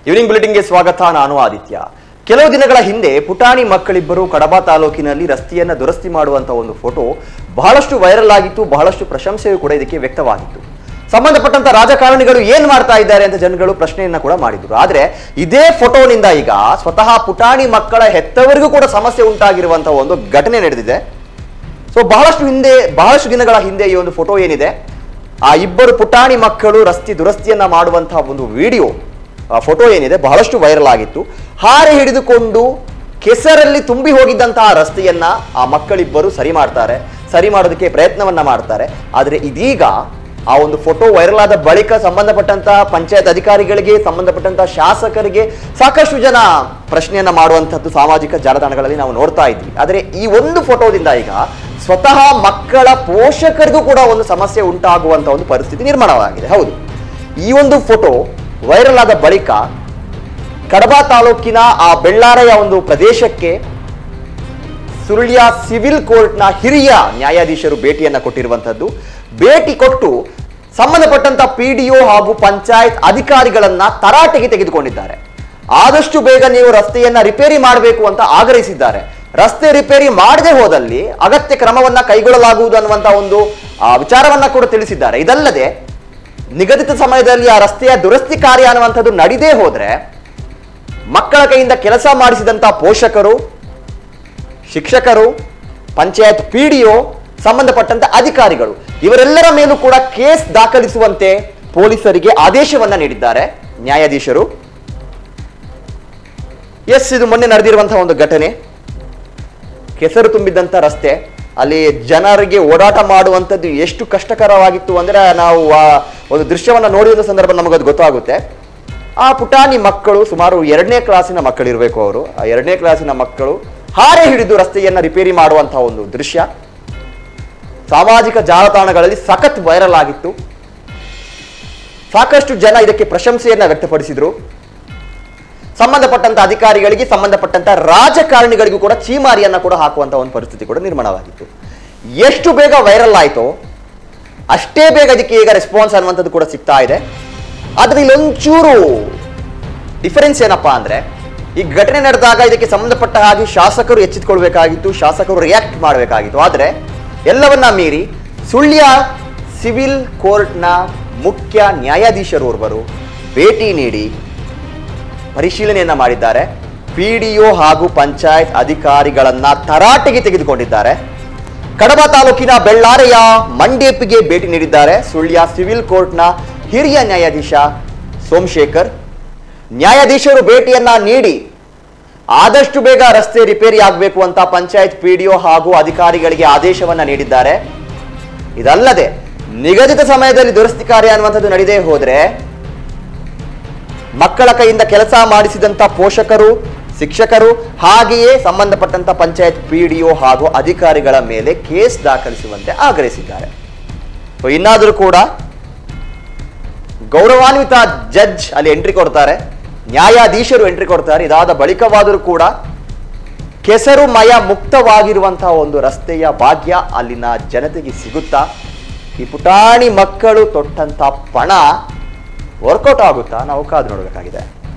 Evening ಬುಲೆಟಿನ್ಗೆ ಸ್ವಾಗತ. ನಾನು ಆದಿತ್ಯ. ಕೆಲವು ದಿನಗಳ ಹಿಂದೆ ಪುಟಾಣಿ ಮಕ್ಕಳಿಬ್ಬರು ಕಡಬ ತಾಲೂಕಿನಲ್ಲಿ ರಸ್ತೆಯನ್ನು ದುರಸ್ತಿ ಮಾಡುವಂತಹ ಒಂದು ಫೋಟೋ ಬಹಳಷ್ಟು ವೈರಲ್ ಆಗಿತ್ತು. ಬಹಳಷ್ಟು ಪ್ರಶಂಸೆಯೂ ಕೂಡ ಇದಕ್ಕೆ ವ್ಯಕ್ತವಾಗಿತ್ತು. ಸಂಬಂಧಪಟ್ಟಂತ ರಾಜಕಾರಣಿಗಳು ಏನ್ ಮಾಡ್ತಾ ಇದ್ದಾರೆ ಅಂತ ಜನಗಳು ಪ್ರಶ್ನೆಯನ್ನ ಕೂಡ ಮಾಡಿದ್ರು. ಆದ್ರೆ ಇದೇ ಫೋಟೋನಿಂದ ಈಗ ಸ್ವತಃ ಪುಟಾಣಿ ಮಕ್ಕಳ ಹೆತ್ತವರಿಗೂ ಕೂಡ ಸಮಸ್ಯೆ ಉಂಟಾಗಿರುವಂತಹ ಒಂದು ಘಟನೆ ನಡೆದಿದೆ. ಸೊ ಬಹಳಷ್ಟು ದಿನಗಳ ಹಿಂದೆ ಈ ಒಂದು ಫೋಟೋ ಏನಿದೆ, ಆ ಇಬ್ಬರು ಪುಟಾಣಿ ಮಕ್ಕಳು ರಸ್ತೆ ದುರಸ್ತಿಯನ್ನ ಮಾಡುವಂತಹ ಒಂದು ವಿಡಿಯೋ ಫೋಟೋ ಏನಿದೆ ಬಹಳಷ್ಟು ವೈರಲ್ ಆಗಿತ್ತು. ಹಾರೆ ಹಿಡಿದುಕೊಂಡು ಕೆಸರಲ್ಲಿ ತುಂಬಿ ಹೋಗಿದ್ದಂತಹ ರಸ್ತೆಯನ್ನ ಆ ಮಕ್ಕಳಿಬ್ಬರು ಸರಿ ಮಾಡೋದಕ್ಕೆ ಪ್ರಯತ್ನವನ್ನ ಮಾಡ್ತಾರೆ. ಆದರೆ ಇದೀಗ ಆ ಒಂದು ಫೋಟೋ ವೈರಲ್ ಆದ ಬಳಿಕ ಸಂಬಂಧಪಟ್ಟಂತಹ ಪಂಚಾಯತ್ ಅಧಿಕಾರಿಗಳಿಗೆ, ಸಂಬಂಧಪಟ್ಟಂತಹ ಶಾಸಕರಿಗೆ ಸಾಕಷ್ಟು ಜನ ಪ್ರಶ್ನೆಯನ್ನ ಮಾಡುವಂತದ್ದು ಸಾಮಾಜಿಕ ಜಾಲತಾಣಗಳಲ್ಲಿ ನಾವು ನೋಡ್ತಾ ಇದ್ವಿ. ಆದರೆ ಈ ಒಂದು ಫೋಟೋದಿಂದ ಈಗ ಸ್ವತಃ ಮಕ್ಕಳ ಪೋಷಕರಿಗೂ ಕೂಡ ಒಂದು ಸಮಸ್ಯೆ ಉಂಟಾಗುವಂತ ಒಂದು ಪರಿಸ್ಥಿತಿ ನಿರ್ಮಾಣವಾಗಿದೆ. ಹೌದು, ಈ ಒಂದು ಫೋಟೋ ವೈರಲ್ ಆದ ಬಳಿಕ ಕಡಬ ತಾಲೂಕಿನ ಆ ಬೆಳ್ಳಾರೆಯ ಒಂದು ಪ್ರದೇಶಕ್ಕೆ ಸುಳ್ಯ ಸಿವಿಲ್ ಕೋರ್ಟ್ನ ಹಿರಿಯ ನ್ಯಾಯಾಧೀಶರು ಭೇಟಿಯನ್ನ ಕೊಟ್ಟಿರುವಂತದ್ದು. ಭೇಟಿ ಕೊಟ್ಟು ಸಂಬಂಧಪಟ್ಟಂತ PDO ಹಾಗೂ ಪಂಚಾಯತ್ ಅಧಿಕಾರಿಗಳನ್ನ ತರಾಟೆಗೆ ತೆಗೆದುಕೊಂಡಿದ್ದಾರೆ. ಆದಷ್ಟು ಬೇಗ ನೀವು ರಸ್ತೆಯನ್ನ ರಿಪೇರಿ ಮಾಡಬೇಕು ಅಂತ ಆಗ್ರಹಿಸಿದ್ದಾರೆ. ರಸ್ತೆ ರಿಪೇರಿ ಮಾಡದೆ ಹೋದಲ್ಲಿ ಅಗತ್ಯ ಕ್ರಮವನ್ನ ಕೈಗೊಳ್ಳಲಾಗುವುದು ಅನ್ನುವಂತ ಒಂದು ವಿಚಾರವನ್ನ ಕೂಡ ತಿಳಿಸಿದ್ದಾರೆ. ಇದಲ್ಲದೆ ನಿಗದಿತ ಸಮಯದಲ್ಲಿ ಆ ರಸ್ತೆಯ ದುರಸ್ತಿ ಕಾರ್ಯ ಅನ್ನುವಂಥದ್ದು ನಡೆದೇ ಹೋದ್ರೆ ಮಕ್ಕಳ ಕೈಯಿಂದ ಕೆಲಸ ಮಾಡಿಸಿದಂತ ಪೋಷಕರು, ಶಿಕ್ಷಕರು, ಪಂಚಾಯತ್ PDO, ಸಂಬಂಧಪಟ್ಟಂತ ಅಧಿಕಾರಿಗಳು ಇವರೆಲ್ಲರ ಮೇಲೂ ಕೂಡ ಕೇಸ್ ದಾಖಲಿಸುವಂತೆ ಪೊಲೀಸರಿಗೆ ಆದೇಶವನ್ನ ನೀಡಿದ್ದಾರೆ ನ್ಯಾಯಾಧೀಶರು. ಇದು ಮೊನ್ನೆ ನಡೆದಿರುವಂತಹ ಒಂದು ಘಟನೆ. ಕೆಸರು ತುಂಬಿದ್ದಂತ ರಸ್ತೆ, ಅಲ್ಲಿ ಜನರಿಗೆ ಓಡಾಟ ಮಾಡುವಂಥದ್ದು ಎಷ್ಟು ಕಷ್ಟಕರವಾಗಿತ್ತು ಅಂದ್ರೆ ನಾವು ಆ ಒಂದು ದೃಶ್ಯವನ್ನ ನೋಡಿದ ಸಂದರ್ಭ ನಮಗದು ಗೊತ್ತಾಗುತ್ತೆ. ಆ ಪುಟಾಣಿ ಮಕ್ಕಳು ಸುಮಾರು 2ನೇ ಕ್ಲಾಸಿನ ಮಕ್ಕಳಿರಬೇಕು. ಅವರು ಆ 2ನೇ ಕ್ಲಾಸಿನ ಮಕ್ಕಳು ಹಾರೆ ಹಿಡಿದು ರಸ್ತೆಯನ್ನ ರಿಪೇರಿ ಮಾಡುವಂತಹ ಒಂದು ದೃಶ್ಯ ಸಾಮಾಜಿಕ ಜಾಲತಾಣಗಳಲ್ಲಿ ಸಖತ್ ವೈರಲ್ ಆಗಿತ್ತು. ಸಾಕಷ್ಟು ಜನ ಇದಕ್ಕೆ ಪ್ರಶಂಸೆಯನ್ನ ವ್ಯಕ್ತಪಡಿಸಿದ್ರು. ಸಂಬಂಧಪಟ್ಟಂತ ಅಧಿಕಾರಿಗಳಿಗೆ, ಸಂಬಂಧಪಟ್ಟಂತ ರಾಜಕಾರಣಿಗಳಿಗೂ ಕೂಡ ಚೀಮಾರಿಯನ್ನ ಕೂಡ ಹಾಕುವಂತ ಒಂದು ಪರಿಸ್ಥಿತಿ ಕೂಡ ನಿರ್ಮಾಣವಾಗಿತ್ತು. ಎಷ್ಟು ಬೇಗ ವೈರಲ್ ಆಯ್ತೋ ಅಷ್ಟೇ ಬೇಗ ಇದಕ್ಕೆ ಈಗ ರೆಸ್ಪಾನ್ಸ್ ಅನ್ನುವಂಥದ್ದು ಕೂಡ ಸಿಗ್ತಾ ಇದೆ. ಆದ್ರೆ ಇಲ್ಲೊಂಚೂರು ಡಿಫರೆನ್ಸ್ ಏನಪ್ಪಾ ಅಂದ್ರೆ, ಈ ಘಟನೆ ನಡೆದಾಗ ಇದಕ್ಕೆ ಸಂಬಂಧಪಟ್ಟ ಹಾಗೆ ಶಾಸಕರು ಎಚ್ಚೆತ್ತುಕೊಳ್ಬೇಕಾಗಿತ್ತು, ಶಾಸಕರು ರಿಯಾಕ್ಟ್ ಮಾಡಬೇಕಾಗಿತ್ತು. ಆದ್ರೆ ಎಲ್ಲವನ್ನ ಮೀರಿ ಸುಳ್ಯ ಸಿವಿಲ್ ಕೋರ್ಟ್ನ ಮುಖ್ಯ ನ್ಯಾಯಾಧೀಶರೋರ್ವರು ಭೇಟಿ ನೀಡಿ ಪರಿಶೀಲನೆಯನ್ನ ಮಾಡಿದ್ದಾರೆ. PDO ಹಾಗೂ ಪಂಚಾಯತ್ ಅಧಿಕಾರಿಗಳನ್ನ ತರಾಟೆಗೆ ತೆಗೆದುಕೊಂಡಿದ್ದಾರೆ. ಕಡಬ ತಾಲೂಕಿನ ಬೆಳ್ಳಾರೆಯ ಮಂಡೇಪಿಗೆ ಭೇಟಿ ನೀಡಿದ್ದಾರೆ ಸುಳ್ಯ ಸಿವಿಲ್ ಕೋರ್ಟ್ನ ಹಿರಿಯ ನ್ಯಾಯಾಧೀಶ ಸೋಮಶೇಖರ್. ನ್ಯಾಯಾಧೀಶರು ಭೇಟಿಯನ್ನ ನೀಡಿ ಆದಷ್ಟು ಬೇಗ ರಸ್ತೆ ರಿಪೇರಿ ಆಗಬೇಕು ಅಂತ ಪಂಚಾಯತ್ PDO ಹಾಗೂ ಅಧಿಕಾರಿಗಳಿಗೆ ಆದೇಶವನ್ನ ನೀಡಿದ್ದಾರೆ. ಇದಲ್ಲದೆ ನಿಗದಿತ ಸಮಯದಲ್ಲಿ ದುರಸ್ತಿ ಕಾರ್ಯ ಅನ್ನುವಂಥದ್ದು ನಡೆದೇ ಹೋದ್ರೆ ಮಕ್ಕಳ ಕೈಯಿಂದ ಕೆಲಸ ಮಾಡಿಸಿದಂತ ಪೋಷಕರು, ಶಿಕ್ಷಕರು, ಹಾಗೆಯೇ ಸಂಬಂಧಪಟ್ಟಂತ ಪಂಚಾಯತ್ PDO ಹಾಗೂ ಅಧಿಕಾರಿಗಳ ಮೇಲೆ ಕೇಸ್ ದಾಖಲಿಸುವಂತೆ ಆಗ್ರಹಿಸಿದ್ದಾರೆ. ಇನ್ನಾದರೂ ಕೂಡ ಗೌರವಾನ್ವಿತ ಜಡ್ಜ್ ಅಲ್ಲಿ ಎಂಟ್ರಿ ಕೊಡ್ತಾರೆ, ನ್ಯಾಯಾಧೀಶರು ಎಂಟ್ರಿ ಕೊಡ್ತಾರೆ. ಇದಾದ ಬಳಿಕವಾದರೂ ಕೂಡ ಕೆಸರುಮಯ ಮುಕ್ತವಾಗಿರುವಂತಹ ಒಂದು ರಸ್ತೆಯ ಭಾಗ್ಯ ಅಲ್ಲಿನ ಜನತೆಗೆ ಸಿಗುತ್ತಾ? ಈ ಪುಟಾಣಿ ಮಕ್ಕಳು ತೊಟ್ಟಂತ ಪಣ ವರ್ಕೌಟ್ ಆಗುತ್ತಾ? ನಾವು ಕಾದು ನೋಡಬೇಕಾಗಿದೆ.